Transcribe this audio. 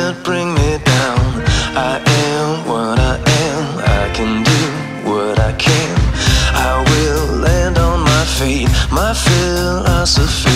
can't bring me down. I am what I am, I can do what I can. I will land on my feet, my philosophy